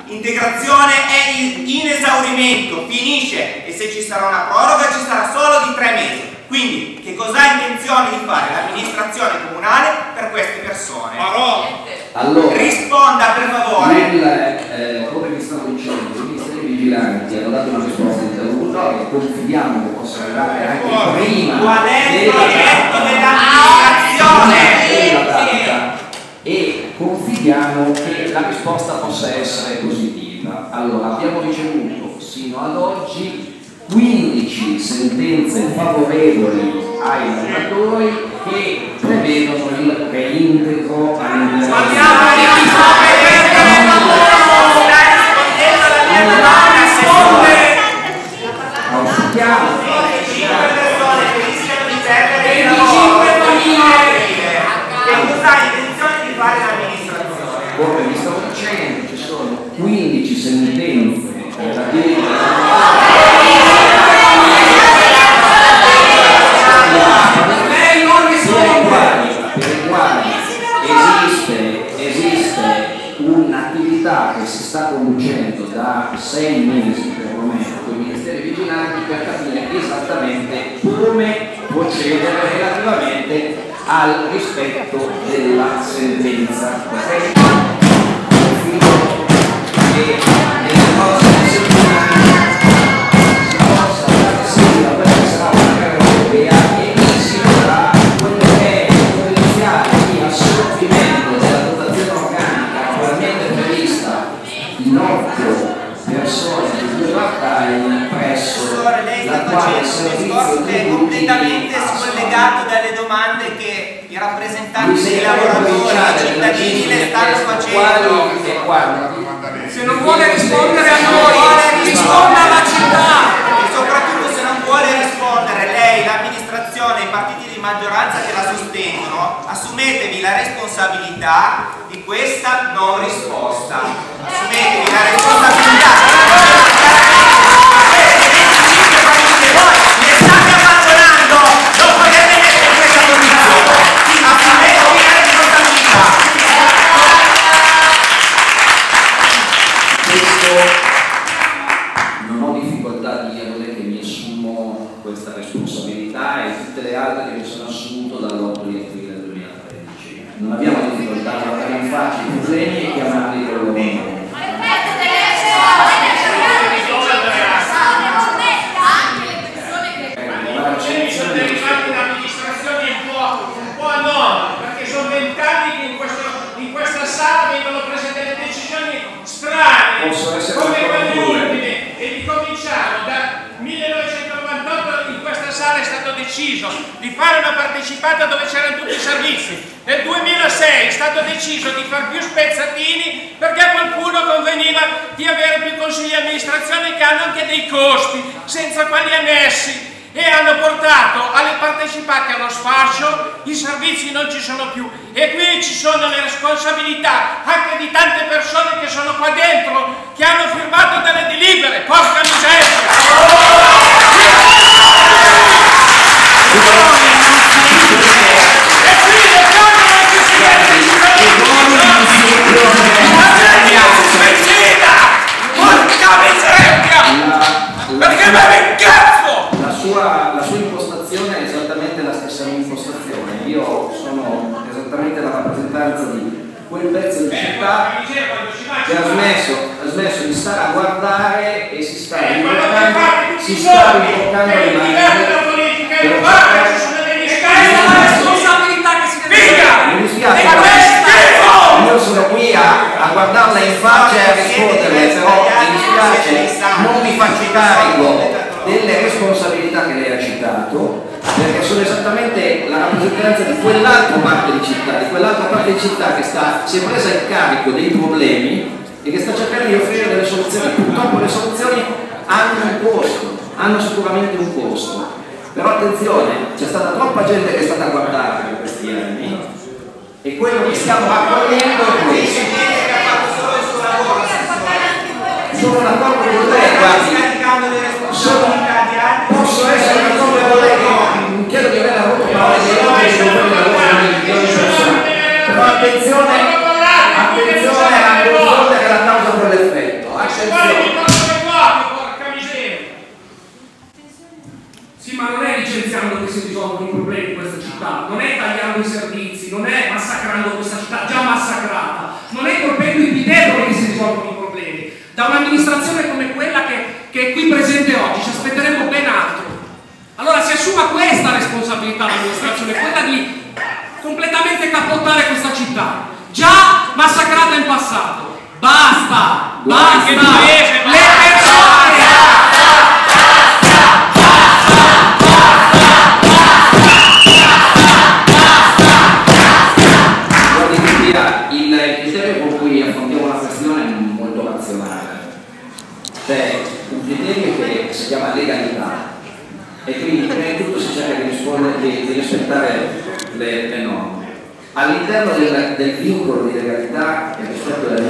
integrazione è in esaurimento, finisce, e se ci sarà una proroga ci sarà solo di 3 mesi. Quindi che cosa ha intenzione di fare l'amministrazione comunale per queste persone? Allora, risponda per favore. Come vi stavo dicendo, i ministeri vigilanti hanno dato una risposta interlocutoria, confidiamo che possa arrivare anche prima. Qual è il progetto dell'amministrazione? E confidiamo che la risposta possa essere positiva. Allora, abbiamo ricevuto sino ad oggi 15 sentenze favorevoli ai lavoratori che prevedono il reintegro come vi stavo dicendo, ci sono 15 sentenze per le quali esiste un'attività che si sta conducendo da 6 mesi perlomeno con i ministeri vigilanti per capire esattamente come procedere relativamente al rispetto della sentenza. Che nelle prossime settimane si possa dare seguito a quella che sarà una gara europea e si vedrà quello che è il potenziale di assorbimento della dotazione organica attualmente prevista in 8 persone di 2 part-time presso l'attuale servizio è completamente scollegato dalle domande che i rappresentanti dei lavoratori e cittadini le stanno facendo. Se non vuole rispondere a noi, risponda alla città! E soprattutto se non vuole rispondere lei, l'amministrazione, i partiti di maggioranza che la sostengono, assumetevi la responsabilità di questa non risposta. Assumetevi la responsabilità. Non ho difficoltà a dirle che mi assumo questa responsabilità e tutte le altre che mi sono assunto dall'8 di aprile del 2013. Non abbiamo difficoltà a guardare in faccia i problemi e chiamarli con il loro nome. L'amministrazione è un po' anomala, perché sono 20 anni che in questa sala vengono prese delle decisioni strane, come quelle ultime, e ricominciamo da 1998. In questa sala è stato deciso di fare una partecipata dove c'erano tutti i servizi. Nel 2006 è stato deciso di far più spezzatini perché a qualcuno conveniva di avere più consigli di amministrazione che hanno anche dei costi senza quali annessi, e hanno portato alle partecipate allo sfascio. I servizi non ci sono più e qui ci sono le responsabilità anche di tante persone che sono qua dentro, che hanno firmato delle delibere. Porca miseria! Perché me ne incazzo! La sua impostazione è esattamente la stessa mia impostazione. Io sono esattamente la rappresentanza di quel pezzo di città che ha smesso di stare a guardare e si sta riportando le mi dispiace, io sono qui a guardarla in faccia e a risponderle, però mi dispiace, non mi faccio carico delle responsabilità che lei ha citato, perché sono esattamente la rappresentanza di quell'altra parte di città, che si è presa in carico dei problemi e che sta cercando di offrire delle soluzioni. Purtroppo le soluzioni hanno un costo, hanno sicuramente un costo, però attenzione, c'è stata troppa gente che è stata a guardare per questi anni e quello che stiamo raccogliendo è questo. Sono d'accordo con lei, guardi, posso essere d'accordo con lei, non chiedo di aver avuto parole di però attenzione a confondere la causa con l'effetto. da un'amministrazione come quella che è qui presente oggi, ci aspetteremmo ben altro. Allora si assuma questa responsabilità l'amministrazione, quella di completamente capottare questa città, già massacrata in passato. Basta! Basta! Le persone! Il criterio con cui affrontiamo la questione è molto razionale. C'è un criterio che si chiama legalità e quindi prima di tutto si cerca di rispettare le norme. All'interno del vincolo di legalità e rispetto delle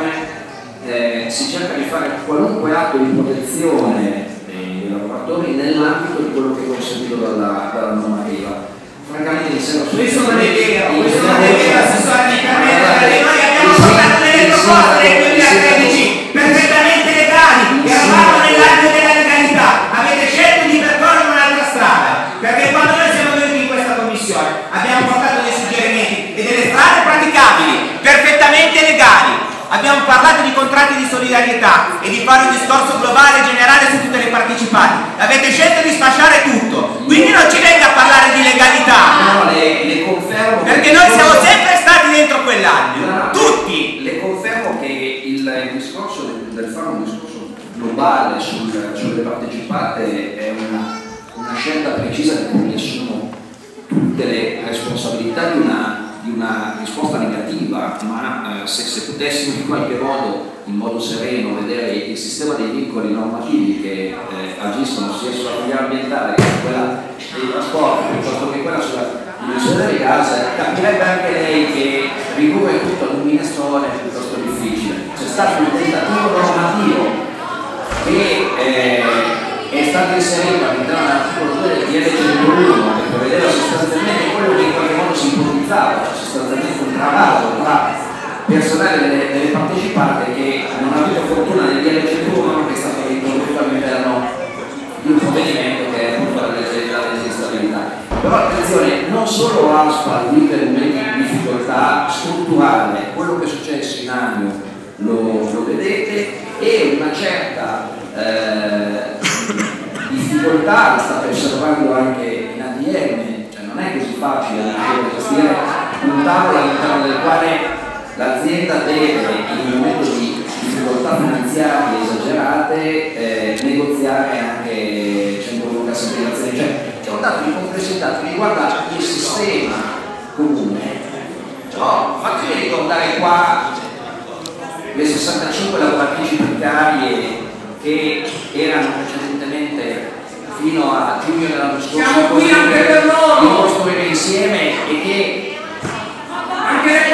norme si cerca di fare qualunque atto di protezione dei lavoratori nell'ambito di quello che è consentito dalla normativa. Francamente mi sembra questo non è vero, assessore, noi abbiamo portato delle proposte nel 2013 perfettamente legali, eravamo nell'ambito della legalità, avete scelto di percorrere un'altra strada, perché quando noi siamo venuti in questa commissione abbiamo portato dei suggerimenti e delle strade praticabili, perfettamente legali. Abbiamo parlato di contratti di solidarietà e di fare un discorso globale e generale su tutte le partecipanti. Avete scelto di sfasciare tutto, quindi non ci venga a parlare di legalità. No, le confermo. Perché noi siamo sempre stati dentro quell'anno, tutti. Le confermo che il discorso del fare un discorso globale sulle partecipate è una scelta precisa di cui mi assumo tutte le responsabilità di una risposta negativa, ma se potessimo in qualche modo, in modo sereno, vedere il sistema dei vincoli normativi che agiscono sia sulla filiera ambientale che quella dei trasporti, piuttosto che quella sulla dimensione delle case, capirebbe anche lei che ridurre tutto ad un minestrone è piuttosto difficile. C'è stato un tentativo normativo che è stato inserito all'interno dell'articolo 2 del DL 101 che prevedeva sostanzialmente quello che in qualche modo si ipotizzava, cioè sostanzialmente un travaso tra personale delle partecipate che non ha avuto fortuna nel DL 101 che è stato introdotto all'interno di un provvedimento che è appunto la legge di stabilità. Però attenzione, non solo ASPA vive momenti di difficoltà strutturale, quello che è successo in anno lo vedete, e una certa difficoltà la state osservando anche in ADM, cioè non è così facile gestire un tavolo all'interno del quale l'azienda deve in un momento di difficoltà finanziarie esagerate negoziare anche 100 euro cassa integrazione, cioè c'è un dato di complessità che riguarda il sistema comune. No, fatemi ricordare qua le 65 lavoratrici precarie che erano precedentemente fino a giugno dell'anno scorso siamo qui anche per loro di costruire insieme e che anche le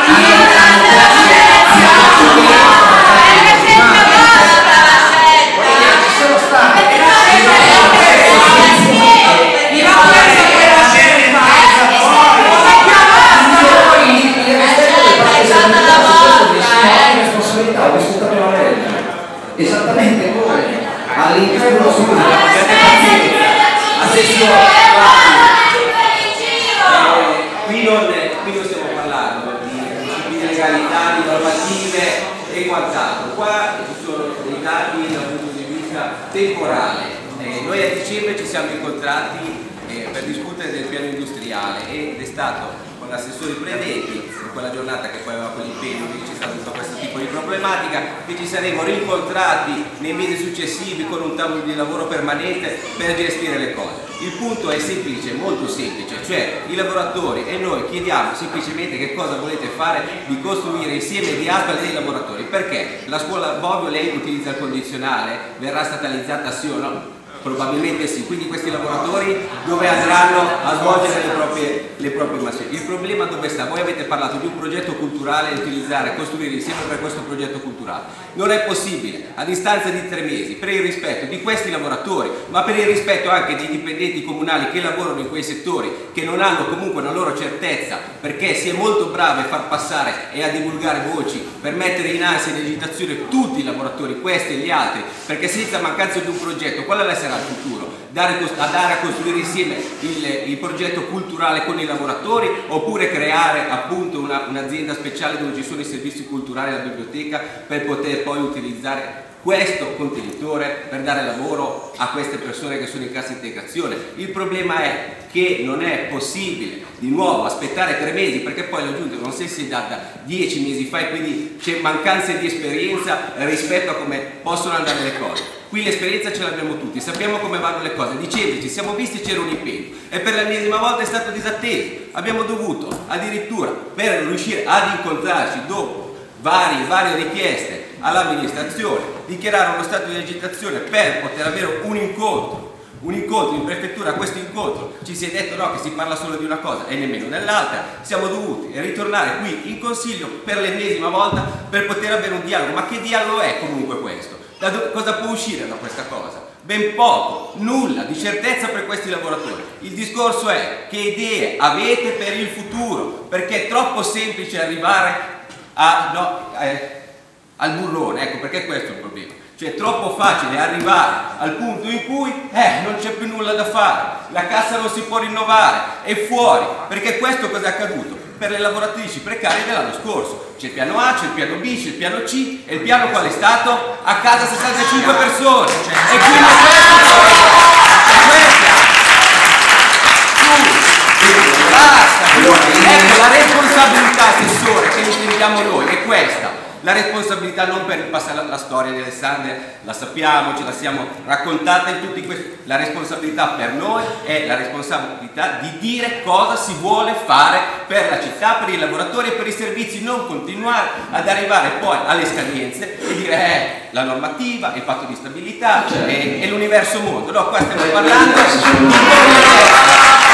esattamente come all'interno qui non stiamo parlando di principi di legalità, di normative e quant'altro. Qua ci sono dei dati dal punto di vista temporale. Noi a dicembre ci siamo incontrati per discutere del piano industriale ed è stato con l'assessore Preveti, in quella giornata che poi aveva quell'impegno, quindi c'è stato tutto questo tipo di problematica, che ci saremo rincontrati nei mesi successivi con un tavolo di lavoro permanente per gestire le cose. Il punto è semplice, molto semplice, cioè i lavoratori e noi chiediamo semplicemente che cosa volete fare di costruire insieme di ASPA dei lavoratori, perché la scuola Bobbio lei utilizza il condizionale, verrà statalizzata sì o no? Probabilmente sì, quindi questi lavoratori dove andranno a svolgere le proprie mansioni? Il problema dove sta? Voi avete parlato di un progetto culturale da utilizzare, costruire insieme per questo progetto culturale. Non è possibile, a distanza di 3 mesi, per il rispetto di questi lavoratori, ma per il rispetto anche dei dipendenti comunali che lavorano in quei settori, che non hanno comunque una loro certezza, perché si è molto bravi a far passare e a divulgare voci, per mettere in ansia e in agitazione tutti i lavoratori, questi e gli altri, perché senza mancanza di un progetto, quale sarà il futuro? andare a costruire insieme il progetto culturale con i lavoratori, oppure creare appunto un'azienda speciale dove ci sono i servizi culturali e la biblioteca per poter poi utilizzare questo contenitore per dare lavoro a queste persone che sono in cassa integrazione. Il problema è che non è possibile di nuovo aspettare 3 mesi, perché poi la Giunta non si è data 10 mesi fa e quindi c'è mancanza di esperienza rispetto a come possono andare le cose. Qui l'esperienza ce l'abbiamo tutti, sappiamo come vanno le cose. Dicembre ci siamo visti, c'era un impegno e per l'ennesima volta è stato disatteso. Abbiamo dovuto addirittura, per riuscire ad incontrarci dopo varie richieste all'amministrazione, dichiarare uno stato di agitazione per poter avere un incontro in prefettura. A questo incontro ci si è detto no, che si parla solo di una cosa e nemmeno dell'altra. Siamo dovuti ritornare qui in consiglio per l'ennesima volta per poter avere un dialogo. Ma che dialogo è comunque questo? Cosa può uscire da questa cosa? Ben poco, nulla di certezza per questi lavoratori. Il discorso è: che idee avete per il futuro? Perché è troppo semplice arrivare al burrone, ecco perché questo è il problema. Cioè è troppo facile arrivare al punto in cui non c'è più nulla da fare, la cassa non si può rinnovare, è fuori, perché questo cosa è accaduto per le lavoratrici precarie dell'anno scorso. C'è il piano A, c'è il piano B, c'è il piano C, e il piano qual è stato? A casa 65 persone, e quindi ecco la responsabilità, assessore, che intendiamo noi è questa. La responsabilità non per passare la storia di Alessandria, la sappiamo, ce la siamo raccontata in tutti questi. La responsabilità per noi è la responsabilità di dire cosa si vuole fare per la città, per i lavoratori e per i servizi, non continuare ad arrivare poi alle scadenze e dire la normativa, il patto di stabilità e l'universo mondo. No, qua stiamo parlando di